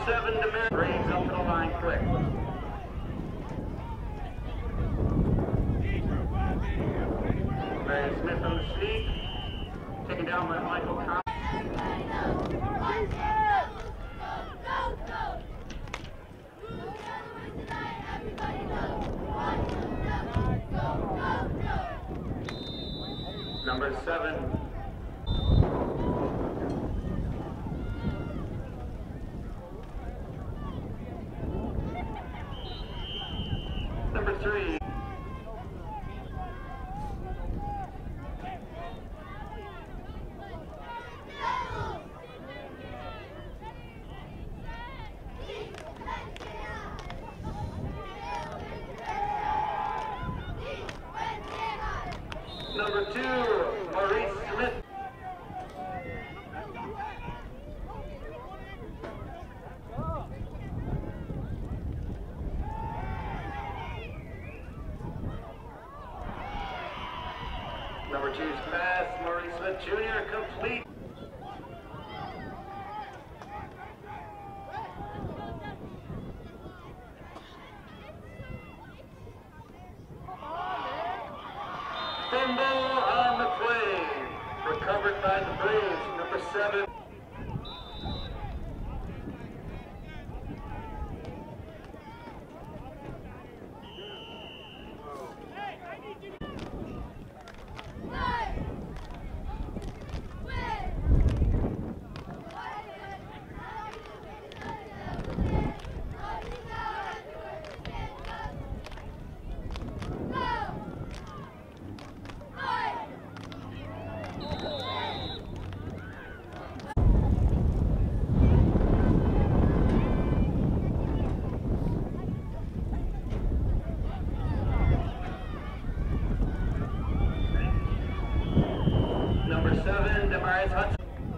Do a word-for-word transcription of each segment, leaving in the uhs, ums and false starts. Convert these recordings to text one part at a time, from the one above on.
seven, Demar. Braves up to the line quick. Barry Smith on the seat. Taken down by Michael Con. Number seven. Number three. Number two, Maurice Smith. Number two's pass, Maurice Smith Junior complete. Fumble on the play, recovered by the Braves, number seven. Number seven, Demarius Hudson.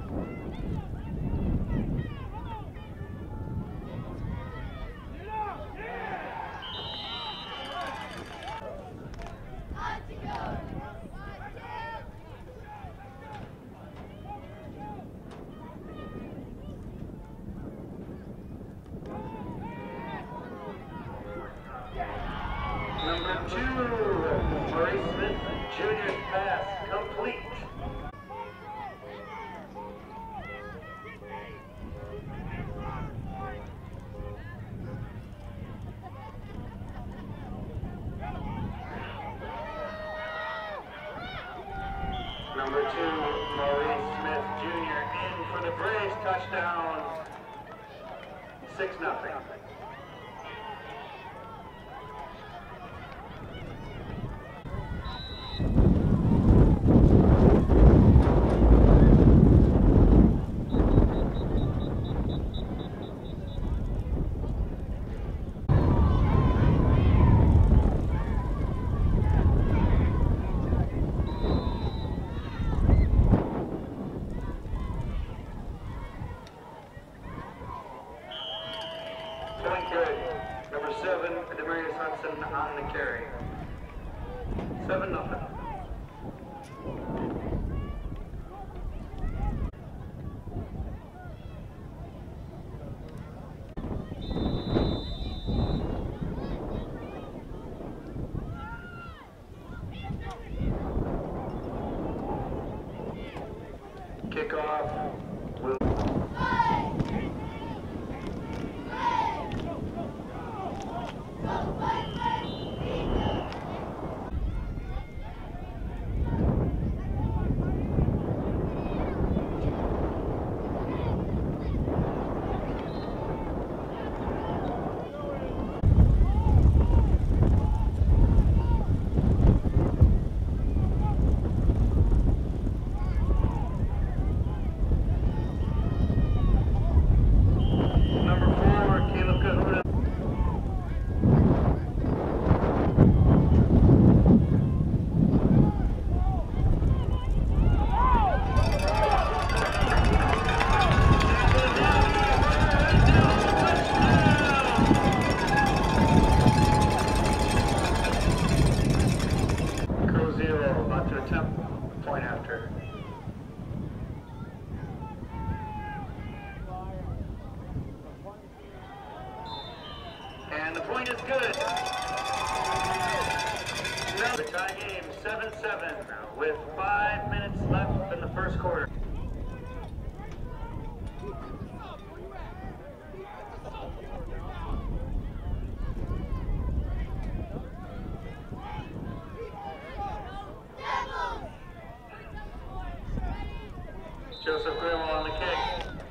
Number two, Maurice Smith Junior's pass complete. Number two, Maurice Smith Junior in for the Braves, touchdown, six nothing. Point good. Number seven, Demarius Hudson on the carry. Seven nothing. Kickoff. Will And the point is good. Now the tie game, seven seven, with five minutes left in the first quarter. Joseph Grimo on the kick.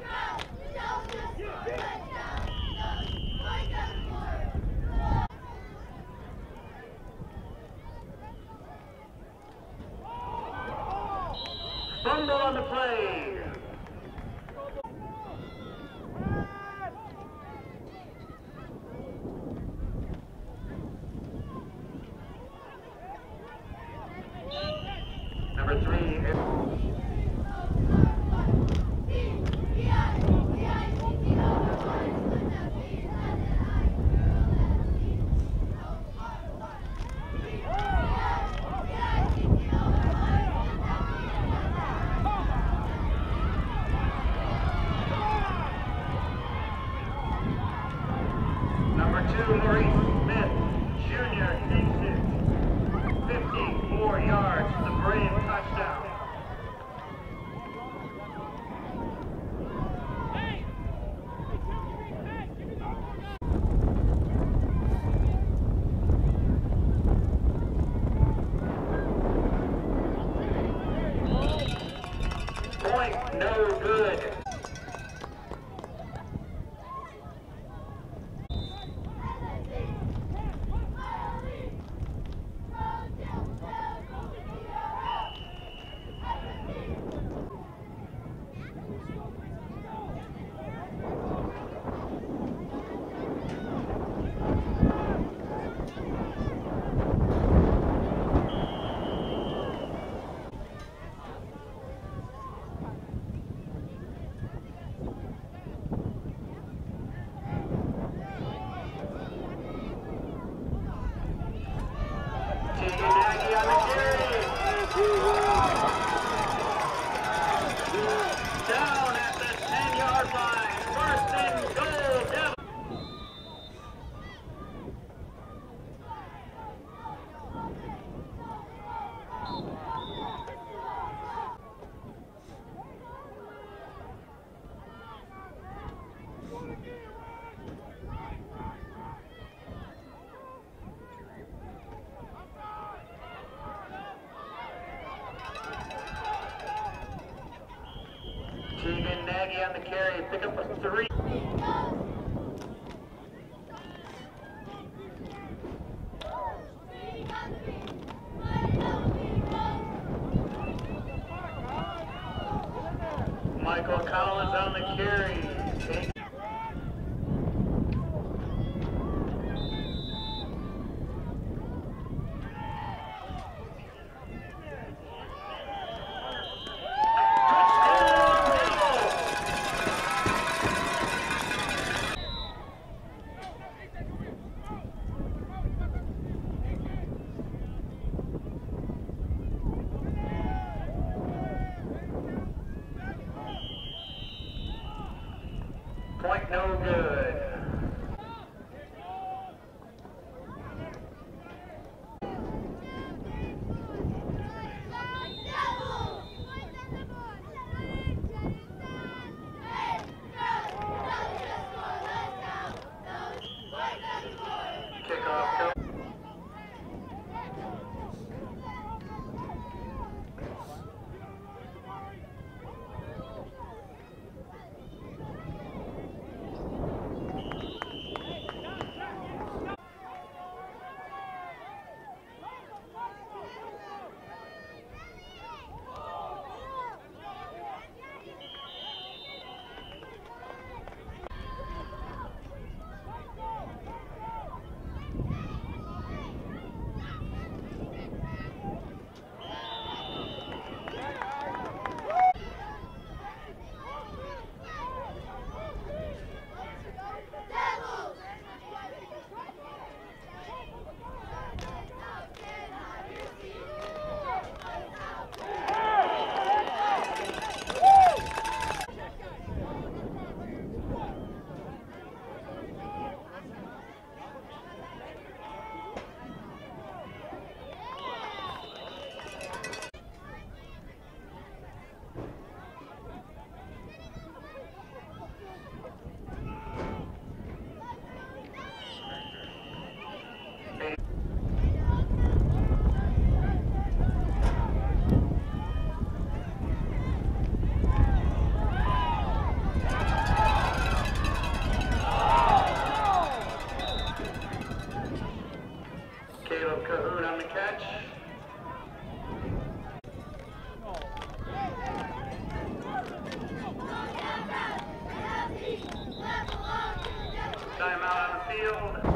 Fumble on the play. Number three. Number two, Maurice Smith, Junior, takes it fifty-four yards for the Brave touchdown. Point no good. Down at the ten-yard line, first and goal, Devils. Tegan Nagy on the carry, pick up a three. Michael Collins on the carry. Point no good. Kickoff go. catch. Timeout on the field.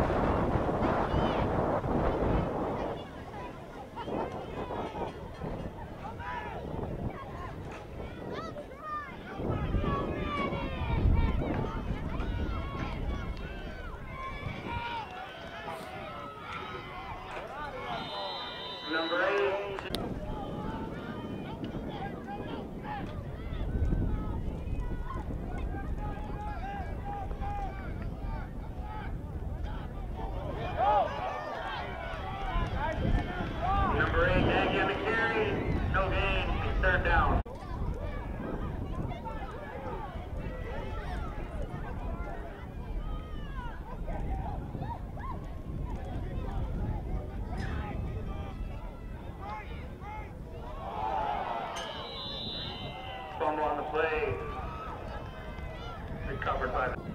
Number eight. Number eight, Aggie on the carry. No gain. It's third down. Fumble on the play. Recovered by the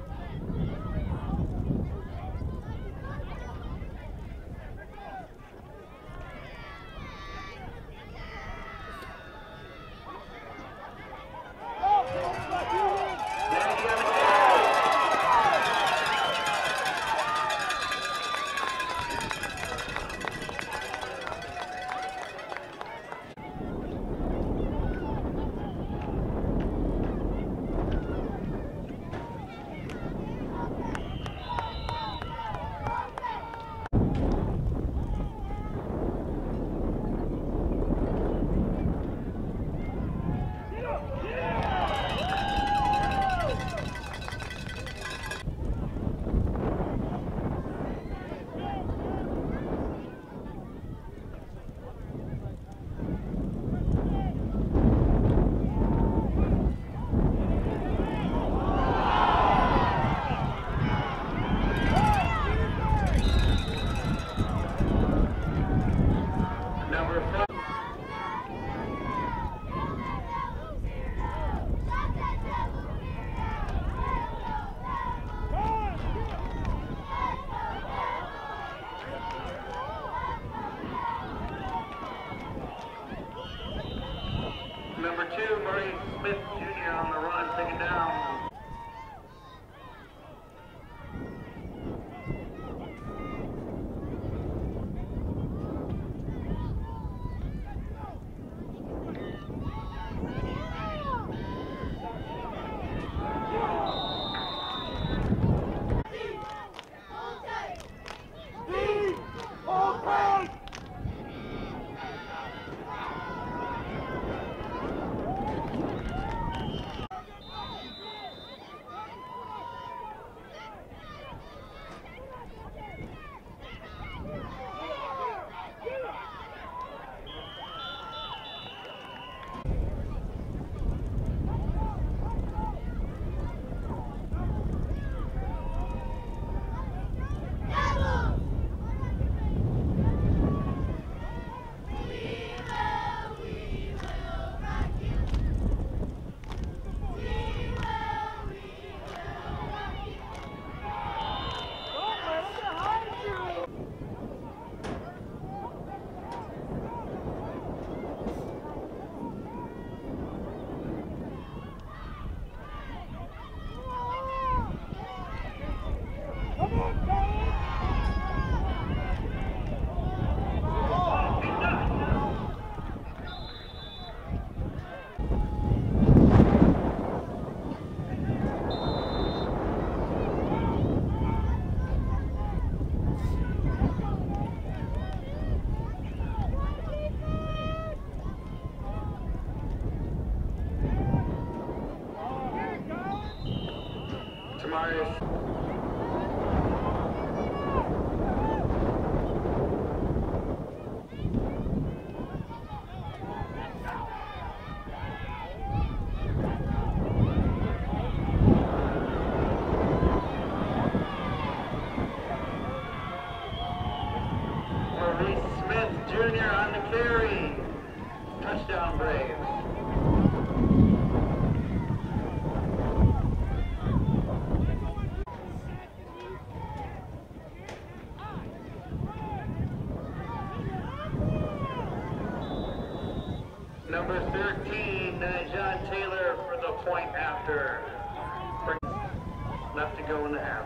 Number two, Maurice Smith Junior on the run, taken down. Tamarius. Maurice Smith Junior on the carry. Touchdown, Braves. Number thirteen, uh, John Taylor for the point after. Left to go in the half.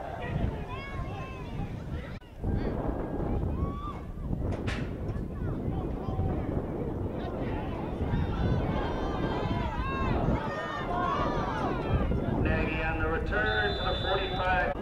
Nagy on the return to the forty-five.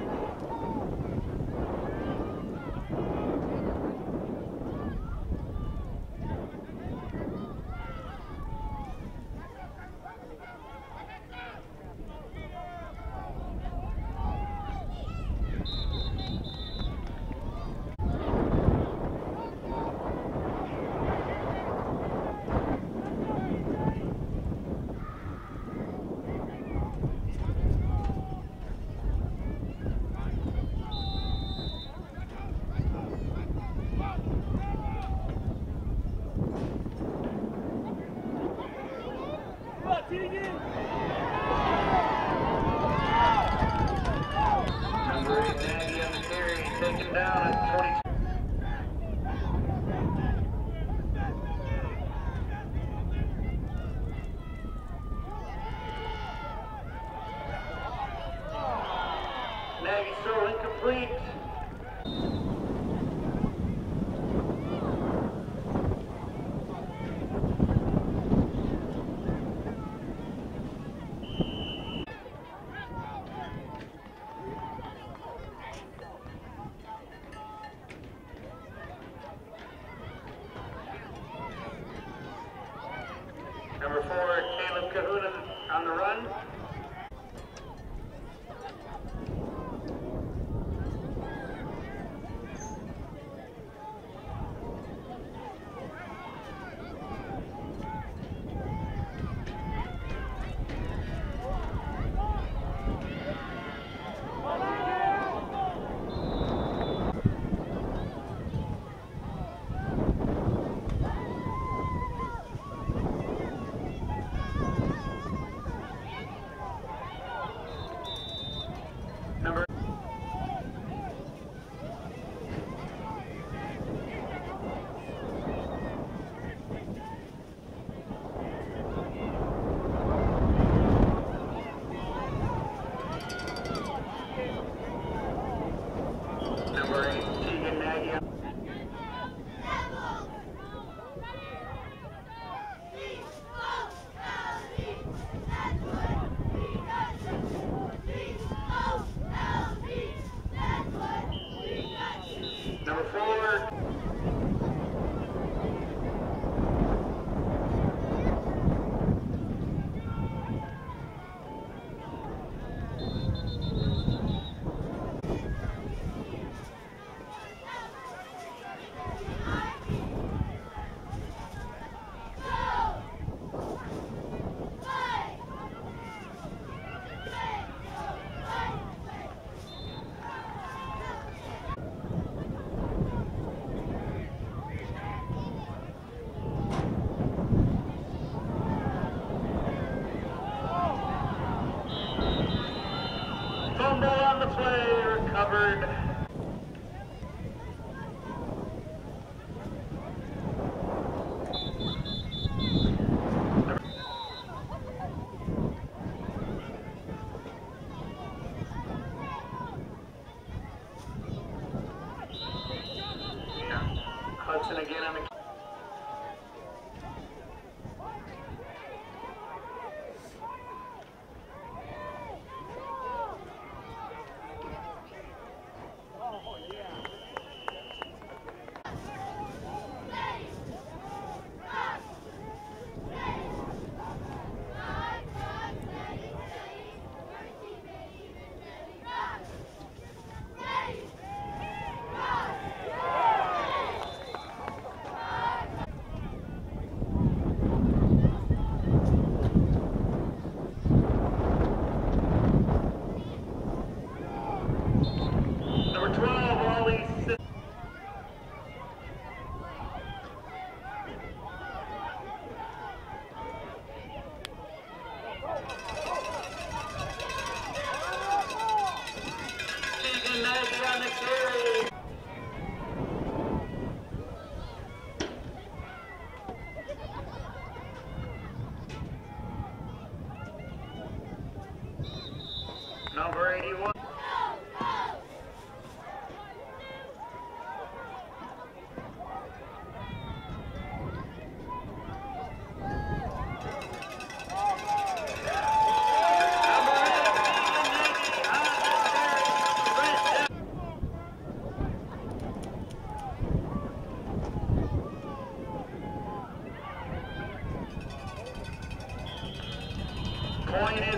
Number eight, Nagy on the carry, taken down at twenty-two. Nagy throw incomplete. Number four, Caleb Kahuna on the run. Number Number eight, Tegan Nagy. Number four. Fumble on the play, recovered. Hudson again on the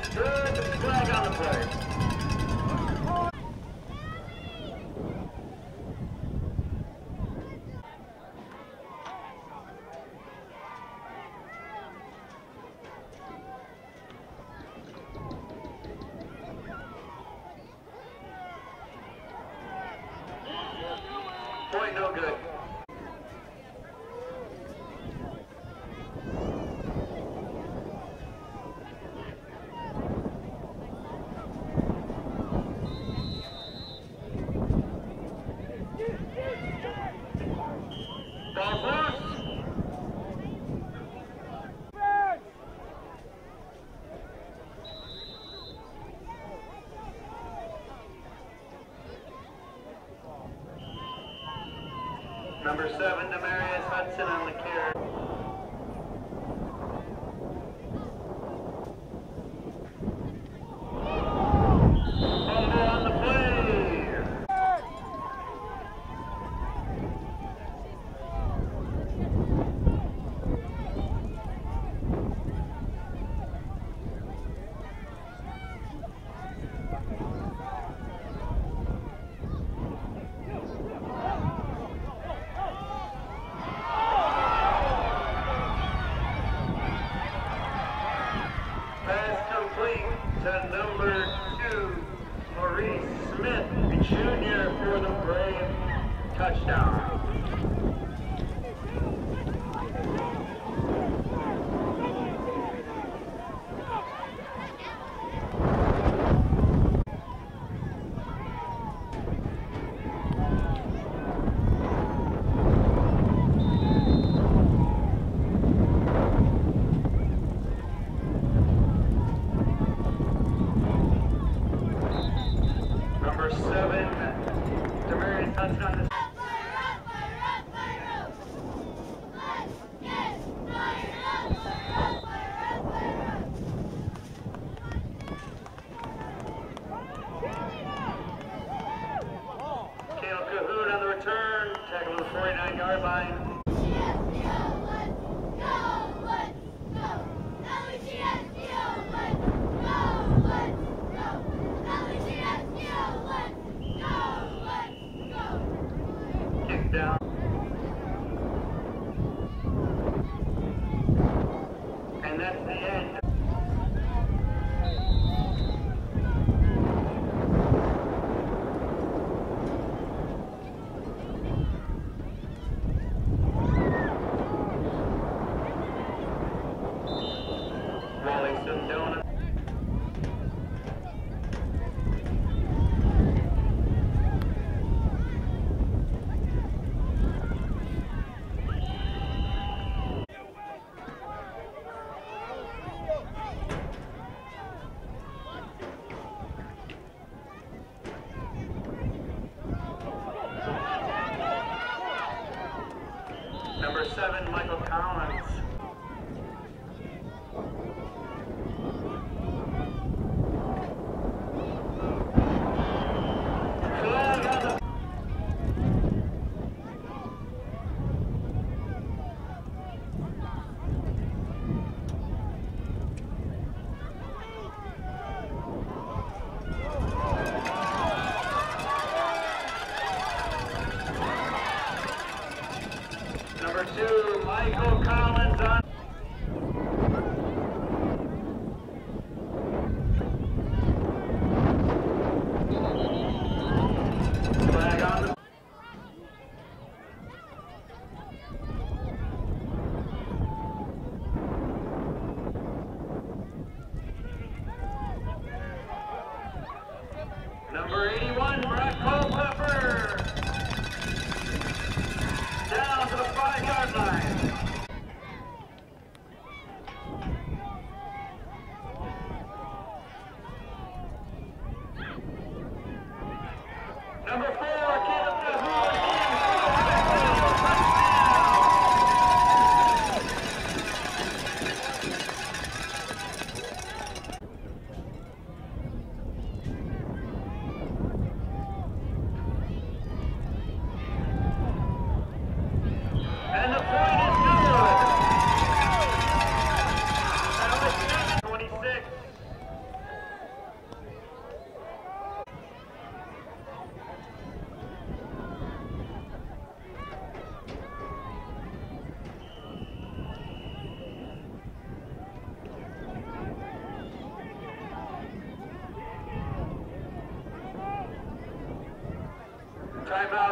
is good. Flag on the play. Point no good. Ball loose. Number seven, Demarius Hudson on the carry. Fumble on the play. To number two, Maurice Smith, Junior for the Brave, touchdown. Number seven, Demarius Hudson on the Caleb Cahoon on the return, tackle the forty-nine yard line. Kick down. And that's the end. Wally Sundona. Number seven, Michael Collins. Flag on the Number two, Michael Collins on. Flag on the. Number eighty-one, Brett Culpepper. Down to the five yard line.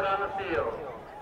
out on the field.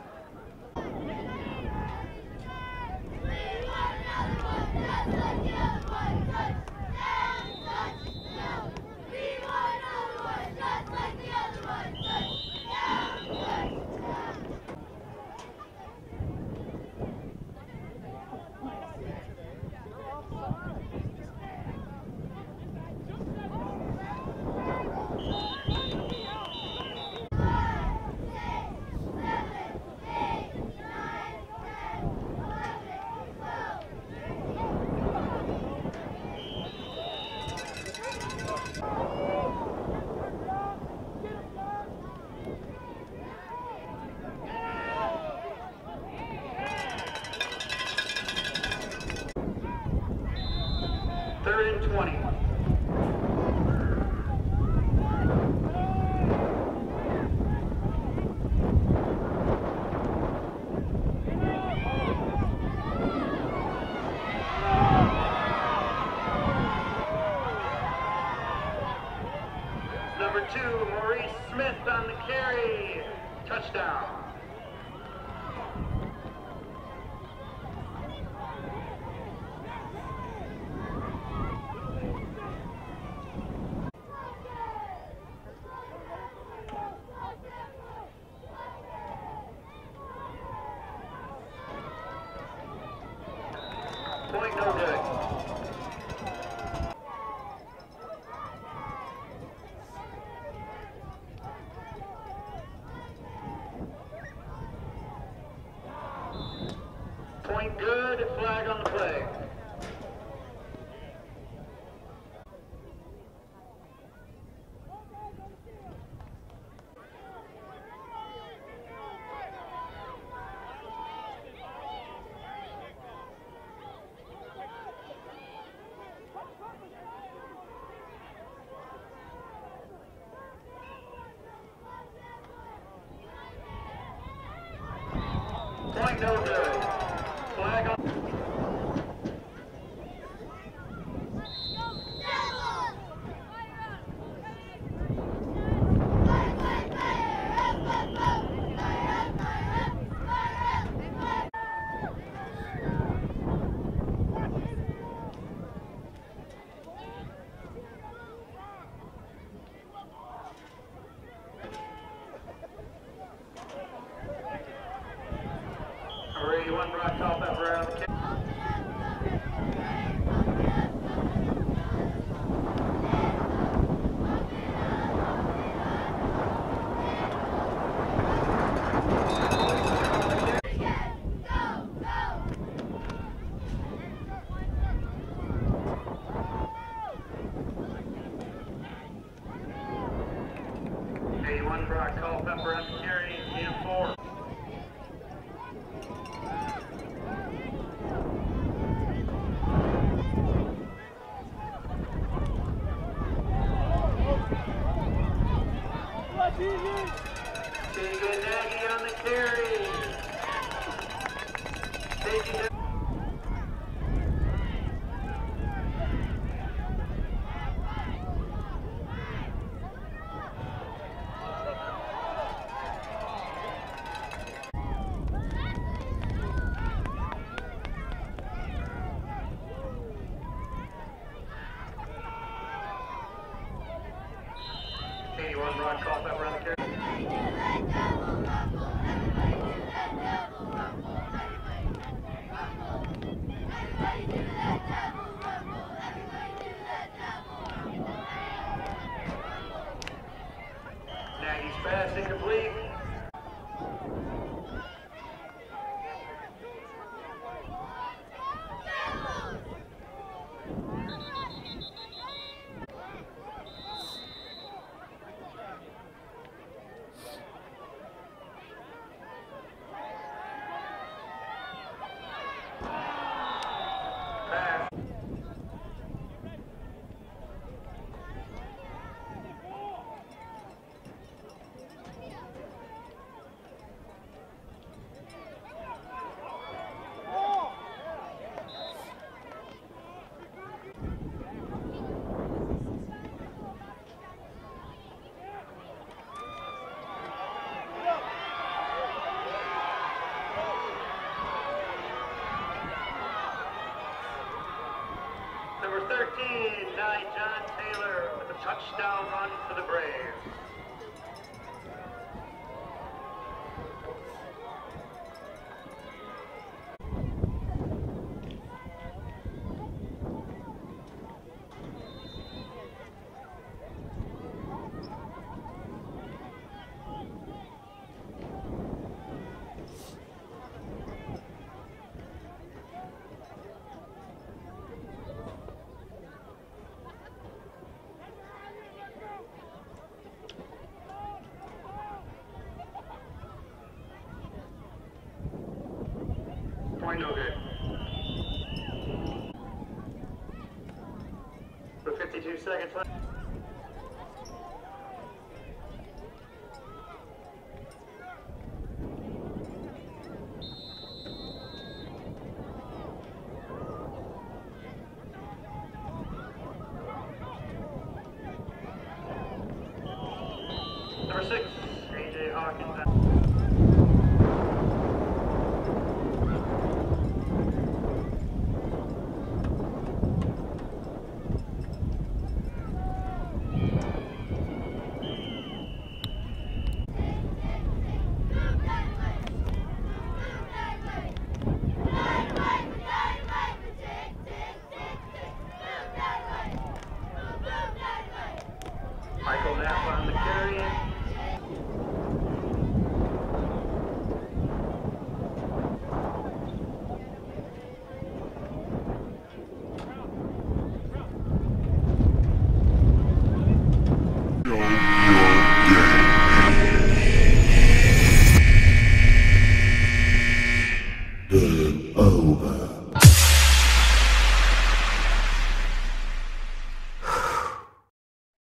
Third and twenty. Number two, Maurice Smith on the carry. Touchdown. Point no good. Point good, flag on the play. Point no good. Flag on. eighty-one Brock call that around the kick. eighty-one Brock call pepper on the carry, and four. Keegan Nagy on the carry. Taking it. eighty-one Brock call pepper on the carry. Nagy's pass incomplete. touchdown run for the Braves. Point no good. With fifty-two seconds left.